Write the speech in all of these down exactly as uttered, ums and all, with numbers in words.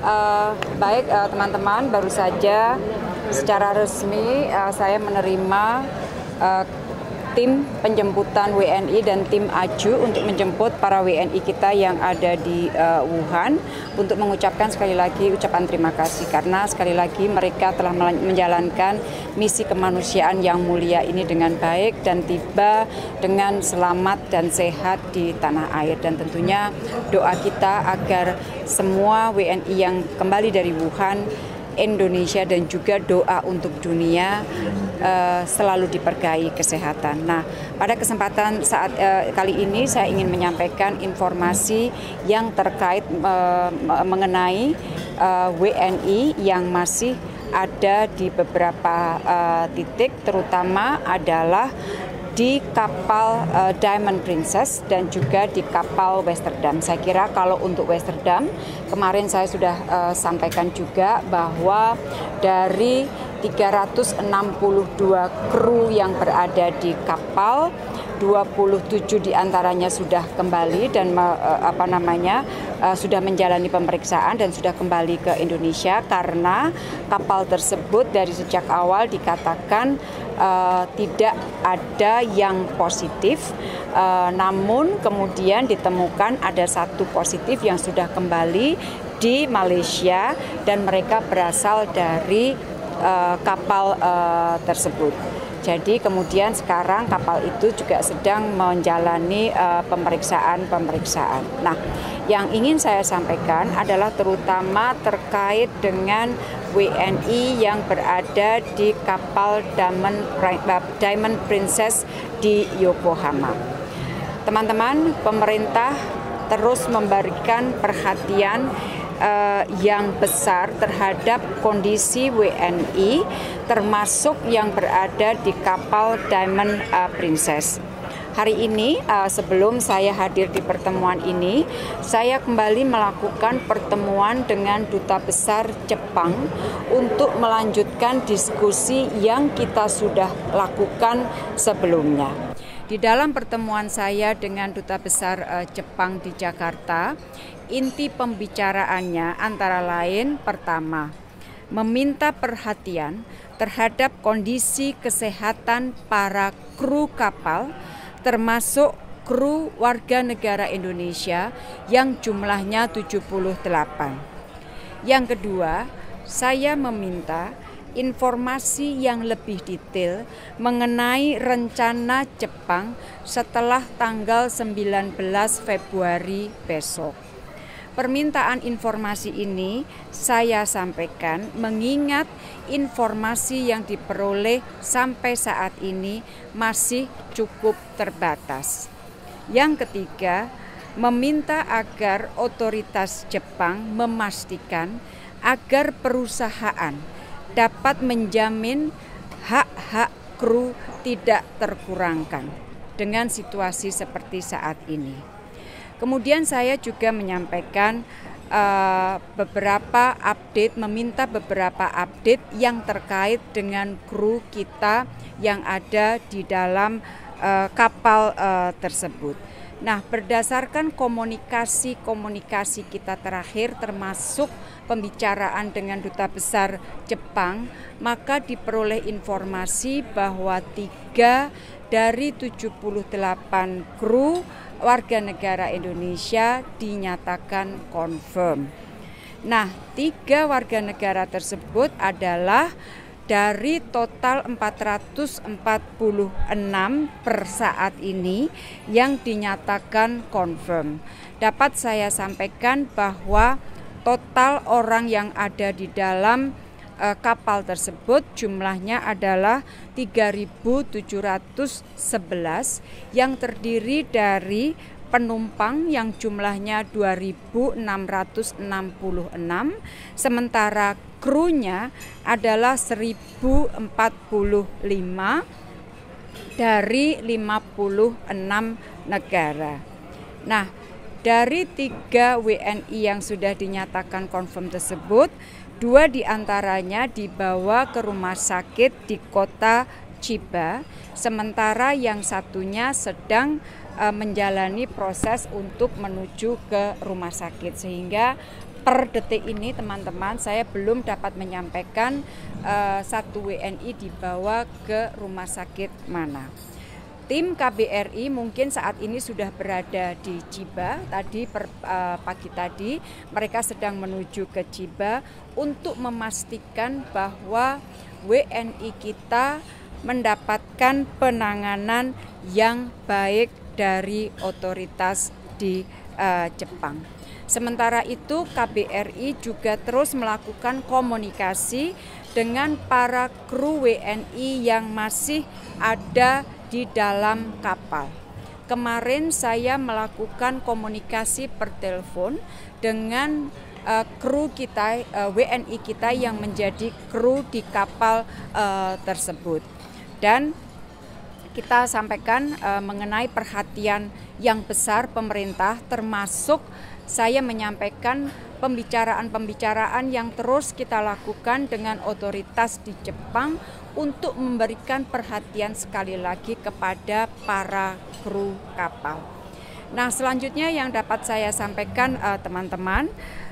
Uh, baik uh, teman-teman, baru saja secara resmi uh, saya menerima uh, tim penjemputan W N I dan tim A J U untuk menjemput para W N I kita yang ada di uh, Wuhan untuk mengucapkan sekali lagi ucapan terima kasih karena sekali lagi mereka telah menjalankan misi kemanusiaan yang mulia ini dengan baik dan tiba dengan selamat dan sehat di tanah air. Dan tentunya doa kita agar semua W N I yang kembali dari Wuhan, Indonesia dan juga doa untuk dunia uh, selalu diberkahi kesehatan. Nah, pada kesempatan saat uh, kali ini saya ingin menyampaikan informasi yang terkait uh, mengenai uh, W N I yang masih ada di beberapa uh, titik, terutama adalah di kapal uh, Diamond Princess dan juga di kapal Westerdam. Saya kira kalau untuk Westerdam, kemarin saya sudah uh, sampaikan juga bahwa dari tiga ratus enam puluh dua kru yang berada di kapal, dua puluh tujuh diantaranya sudah kembali dan uh, apa namanya uh, sudah menjalani pemeriksaan dan sudah kembali ke Indonesia karena kapal tersebut dari sejak awal dikatakan uh, tidak ada yang positif, uh, namun kemudian ditemukan ada satu positif yang sudah kembali di Malaysia dan mereka berasal dari uh, kapal uh, tersebut. Jadi kemudian sekarang kapal itu juga sedang menjalani pemeriksaan-pemeriksaan. Nah, yang ingin saya sampaikan adalah terutama terkait dengan W N I yang berada di kapal Diamond, Diamond Princess di Yokohama. Teman-teman, pemerintah terus memberikan perhatian Uh, yang besar terhadap kondisi W N I termasuk yang berada di kapal Diamond uh, Princess. Hari ini uh, sebelum saya hadir di pertemuan ini, saya kembali melakukan pertemuan dengan Duta Besar Jepang untuk melanjutkan diskusi yang kita sudah lakukan sebelumnya. Di dalam pertemuan saya dengan Duta Besar uh, Jepang di Jakarta, inti pembicaraannya antara lain pertama, meminta perhatian terhadap kondisi kesehatan para kru kapal, termasuk kru warga negara Indonesia yang jumlahnya tujuh puluh delapan. Yang kedua, saya meminta informasi yang lebih detail mengenai rencana Jepang setelah tanggal sembilan belas Februari besok. Permintaan informasi ini saya sampaikan mengingat informasi yang diperoleh sampai saat ini masih cukup terbatas. Yang ketiga, meminta agar otoritas Jepang memastikan agar perusahaan dapat menjamin hak-hak kru tidak terkurangkan dengan situasi seperti saat ini. Kemudian saya juga menyampaikan uh, beberapa update, meminta beberapa update yang terkait dengan kru kita yang ada di dalam uh, kapal uh, tersebut. Nah, berdasarkan komunikasi-komunikasi kita terakhir termasuk pembicaraan dengan Duta Besar Jepang, maka diperoleh informasi bahwa tiga dari tujuh puluh delapan kru warga negara Indonesia dinyatakan confirm. Nah, tiga warga negara tersebut adalah dari total empat ratus empat puluh enam per saat ini yang dinyatakan confirm. Dapat saya sampaikan bahwa total orang yang ada di dalam uh, kapal tersebut jumlahnya adalah tiga ribu tujuh ratus sebelas yang terdiri dari penumpang yang jumlahnya dua ribu enam ratus enam puluh enam, sementara krunya adalah seribu empat puluh lima dari lima puluh enam negara. Nah, dari tiga W N I yang sudah dinyatakan confirm tersebut, dua diantaranya dibawa ke rumah sakit di kota Chiba, sementara yang satunya sedang uh, menjalani proses untuk menuju ke rumah sakit. Sehingga per detik ini teman-teman saya belum dapat menyampaikan uh, satu W N I dibawa ke rumah sakit mana. Tim K B R I mungkin saat ini sudah berada di Chiba. Tadi per, uh, pagi tadi mereka sedang menuju ke Chiba untuk memastikan bahwa W N I kita mendapatkan penanganan yang baik dari otoritas di uh, Jepang. Sementara itu K B R I juga terus melakukan komunikasi dengan para kru W N I yang masih ada di dalam kapal. Kemarin saya melakukan komunikasi per telepon dengan uh, kru kita, uh, W N I kita yang menjadi kru di kapal uh, tersebut. Dan kita sampaikan uh, mengenai perhatian yang besar pemerintah, termasuk saya menyampaikan pembicaraan-pembicaraan yang terus kita lakukan dengan otoritas di Jepang untuk memberikan perhatian sekali lagi kepada para kru kapal. Nah, selanjutnya yang dapat saya sampaikan uh, teman-teman,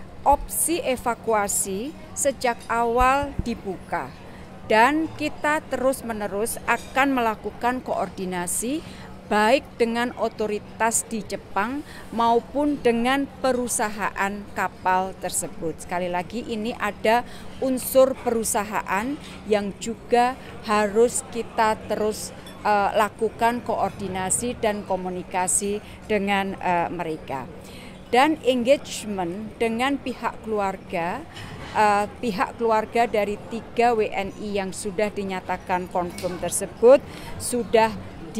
opsi evakuasi sejak awal dibuka dan kita terus-menerus akan melakukan koordinasi baik dengan otoritas di Jepang maupun dengan perusahaan kapal tersebut. Sekali lagi ini ada unsur perusahaan yang juga harus kita terus uh, lakukan koordinasi dan komunikasi dengan uh, mereka. Dan engagement dengan pihak keluarga, uh, pihak keluarga dari tiga W N I yang sudah dinyatakan confirm tersebut sudah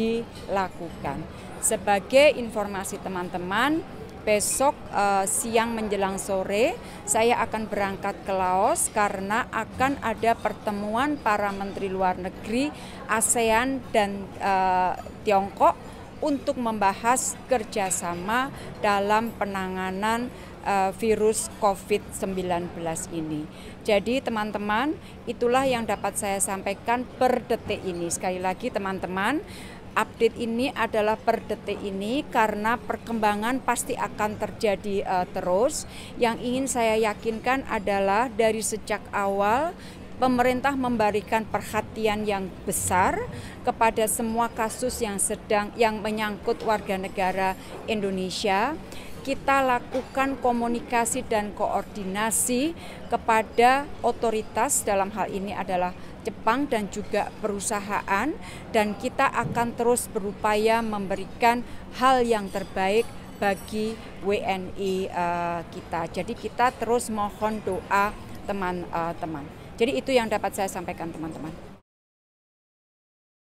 dilakukan. Sebagai informasi teman-teman, besok uh, siang menjelang sore saya akan berangkat ke Laos karena akan ada pertemuan para menteri luar negeri ASEAN dan uh, Tiongkok untuk membahas kerjasama dalam penanganan uh, virus covid sembilan belas ini. Jadi teman-teman, itulah yang dapat saya sampaikan per detik ini. Sekali lagi teman-teman, update ini adalah per detik ini karena perkembangan pasti akan terjadi uh, terus. Yang ingin saya yakinkan adalah dari sejak awal pemerintah memberikan perhatian yang besar kepada semua kasus yang sedang yang menyangkut warga negara Indonesia. Kita lakukan komunikasi dan koordinasi kepada otoritas, dalam hal ini adalah Jepang dan juga perusahaan, dan kita akan terus berupaya memberikan hal yang terbaik bagi W N I uh, kita. Jadi kita terus mohon doa teman-teman. Uh, Jadi itu yang dapat saya sampaikan teman-teman.